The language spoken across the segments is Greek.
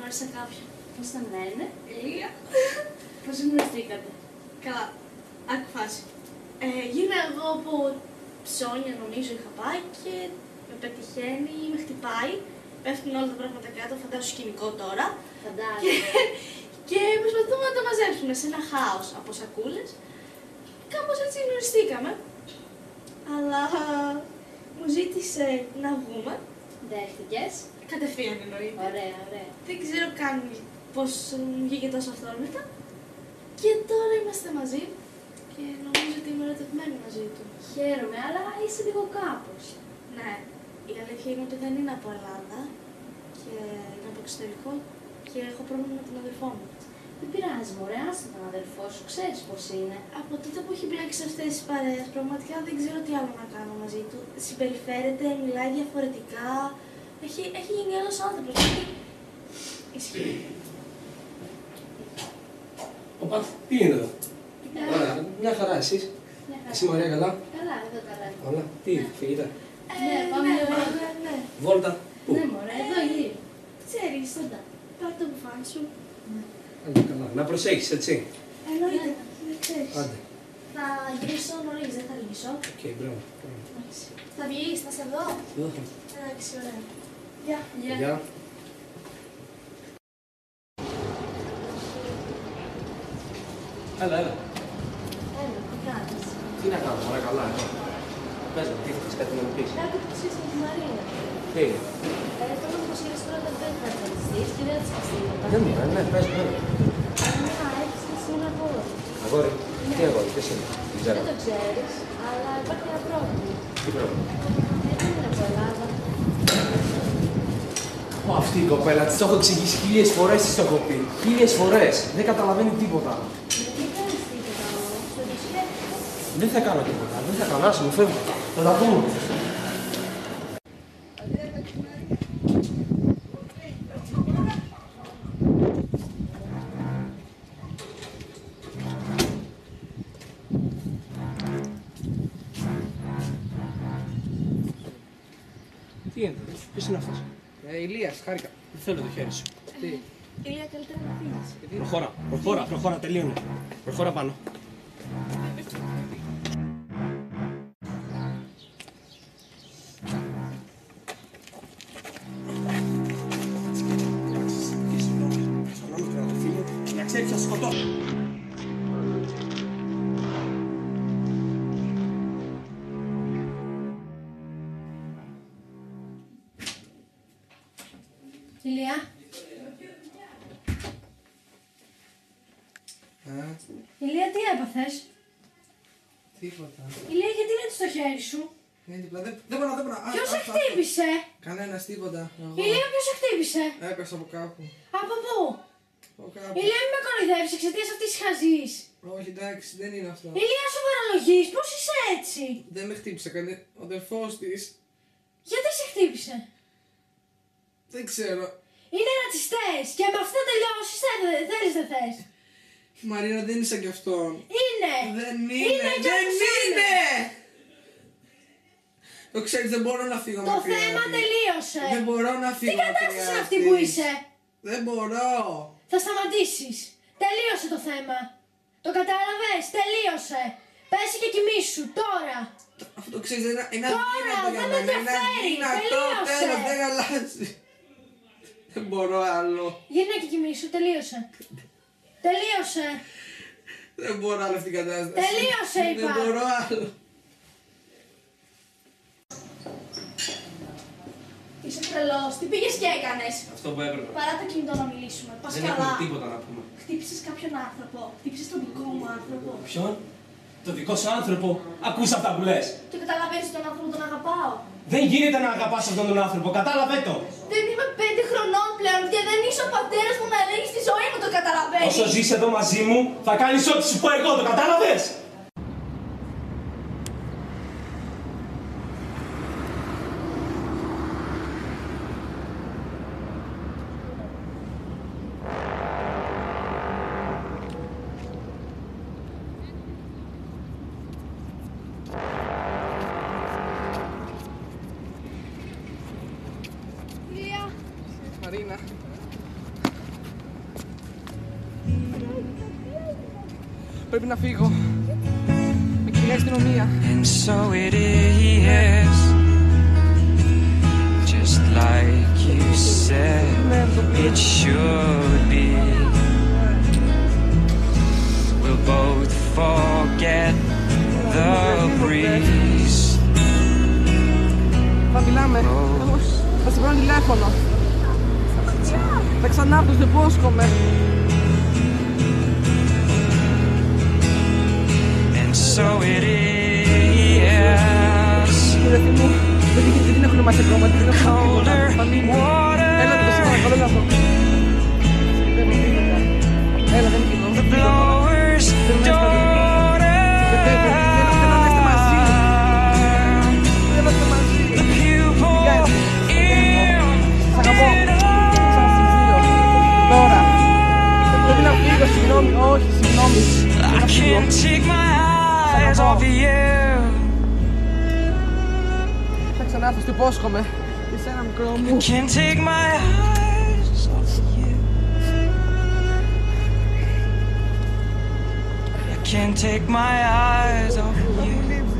γνώρισα κάποιον. Πώς τον λένε? Ηλία. Πώς γνωριστήκατε? Καλά, άκου φάση. Γίνα εγώ από ψώνια νομίζω είχα πάει και με πετυχαίνει, με χτυπάει. Πέφτουν όλα τα πράγματα κάτω, φαντάζομαι σκηνικό τώρα. Φαντάζομαι. Και προσπαθούμε να τα μαζέψουμε σε ένα χάος από σακούλες. Κάπως έτσι γνωριστήκαμε. Αλλά μου ζήτησε να βγούμε. Δέχτηκες? Κατευθείαν εννοείται. Ωραία, ωραία. Δεν ξέρω καν πώς μου βγήκε τόσο αυθόρμητα. Και τώρα είμαστε μαζί και νομίζω ότι είμαι ερωτευμένη μαζί του. Χαίρομαι, αλλά είσαι λίγο κάπως. Ναι, η αλήθεια είναι ότι δεν είναι από Ελλάδα και είναι από εξωτερικό και έχω πρόβλημα με τον αδερφό μου. Δεν πειράζει, μωρέ, άσε τον αδερφό σου, ξέρεις πώς είναι. Από τότε που έχει μπλέξει σε αυτές τις παρέες, πραγματικά δεν ξέρω τι άλλο να κάνω μαζί του. Συμπεριφέρεται, μιλάει διαφορετικά. Έχει γίνει άλλος άνθρωπος. Ισχύει. Οπα, τι είναι εδώ? Ωραία, μια χαρά εσείς. Μια χαρά. Εσύ Μαρία καλά? Καλά, εδώ καλά. Όλα, τι, φύγετε? Ναι, πάμε ναι. Βόλτα, πού? Ναι, μωρέ, εδώ γύρω. Ξέρεις, πάρ' το μπουφάν σου. Άντε καλά, να προσέχεις έτσι. Εννοείται, δεν ξέρεις. Άντε. Θα γυρίσω νωρίς, δεν θα αργήσω. Οκ, μπράβο. Θα βγεις, θα σε δω. Εδώ. Εντάξει, ωραία. Γεια. Γεια. Έλα, έλα. Έλα, τι κάνεις? Τι να κάνω, ωραία καλά, εδώ. Πες μου, τι θες κάτι να μου πεις? Κάτι που ξέρεις με τη Μαρίνα. Τι είναι? Θέλω να προσχεριστώ τώρα τα δεν θα ευχαριστείς και δεν θα της πεις τίποτα. Δεν μου, ναι, πες μου. Να, έχεις εσύ ένα αγόρι. Αγόρι, τι αγόρι, ποιος είναι? Δεν ξέρω. Δεν το ξέρεις, αλλά υπάρχει ένα πρόβλημα. Τι πρόβλημα? Δεν είναι από Ελλάδα. Ω, αυτή η κοπέλα, της το έχω εξηγήσει 1000 φορές, της το έχω πει. 1000 φορές. Δεν καταλαβαίνει τίποτα. Δεν κάνεις τίποτα όμως, δεν το σκέφτεσαι. Δεν θα κάνω τίποτα. Δεν θα κάνω, άσε μου, φεύγω. Θα τα πούμε. Τι είναι, ποιος είναι αυτός? Ηλίας, χάρηκα. Δεν θέλω το χέρι σου. Τι, Ηλία, καλύτερα να φύγεις. Προχώρα, τελείωνε. Προχώρα πάνω. Να ξέρεις, θα σκοτώσω. Ηλία. Ηλία, τι έπαθες? τίποτα. Ηλία, γιατί είναι στο χέρι σου? Δεν μπορώ. Ποιος σε χτύπησε? Κανένας, τίποτα. Ηλία, ποιος σε χτύπησε? Έπεσα από κάπου. Από πού? Από κάπου. Ηλία, μην με κοροϊδεύεις εξαιτίας αυτής της χαζής. Όχι, εντάξει, δεν είναι αυτό. Ηλία, σου παραλογείς, πώς είσαι έτσι? Δεν με χτύπησε κανένα. Ο αδερφός της. Γιατί σε χτύπησε? Δεν ξέρω. Είναι ρατσιστές και με αυτό τελειώσεις, θέλεις δεν θες. Η Μαρίνα δεν είναι σαν κι αυτόν. Είναι! Δεν είναι! κι Δεν όπως είναι! Το ξέρεις, δεν μπορώ να φύγω Το μακριά. θέμα της. τελείωσε. Δεν μπορώ να Τι φύγω μακριά. κατάσταση είναι αυτή που της. είσαι? Δεν μπορώ. Θα σταματήσεις. Τελείωσε το θέμα. Το κατάλαβες, τελείωσε. Πέσει και κοιμήσου, τώρα. Αυτό το ξέρεις, είναι Τώρα, αδύνατο για δεν με μένα. Είναι ενδιαφέρει, αδύνατο, τελείωσε. τέλος, δεν αλλάζει. Δεν μπορώ άλλο. Γύρνα και κοιμήσου, τελείωσε. Τελείωσε. Δεν μπορώ άλλο αυτή την κατάσταση. Τελείωσε, είπα. Δεν μπορώ άλλο. Είσαι τρελός, τι πήγες και έκανες? Αυτό που έπρεπε. Παρά το κινητό να μιλήσουμε. Πας Δεν καλά. έχουμε τίποτα να πούμε. Χτύπησες κάποιον άνθρωπο. Χτύπησες τον δικό μου άνθρωπο. Ποιον? Το δικό σου άνθρωπο. Ακούς αυτά που λες. Και καταλαβαίνεις τον άνθρωπο τον αγαπάω. Δεν γίνεται να αγαπάς αυτόν τον άνθρωπο. Κατάλαβε το. Δεν είμαι 5 χρονών πλέον και δεν είσαι ο πατέρας μου να ελέγχεις τη ζωή μου, το καταλαβαίνεις. Όσο ζεις εδώ μαζί μου, θα κάνεις ό,τι σου πω εγώ. Το κατάλαβες. Μαρίνα. Πρέπει να φύγω. Με κυνηγάει η αστυνομία. And so it is, just like you said it should be. We'll both forget the breeze. Θα μιλάμε. Θα σε παίρνω τηλέφωνο. Θα ξανάρθω, στο υπόσχομαι. And so it is. Κύριε μου, δεν την έχουν μάθει ακόμα, δεν έχουν Colder water. Έλα το σήμερα, καλό λάθο. Έλα, δεν είναι The blower's daughter. Θέλω να είστε μαζί. Θέλω να είστε μαζί. The pupil in Σ' αγαπώ. Σαν συζύγιο. Τώρα. Πρέπει να φύγω, συγγνώμη. Όχι, συγγνώμη. I can't take my eyes off of you. Θα ξανάρθω, στο υπόσχομαι. Και εσένα, μικρό μου. I can't take my eyes off of you. I can't take my eyes off of you.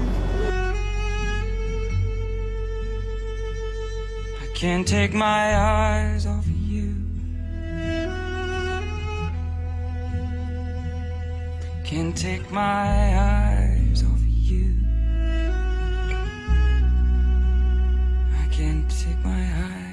I can't take my eyes off of you. Can't take my eyes off of you. I can't take my eyes.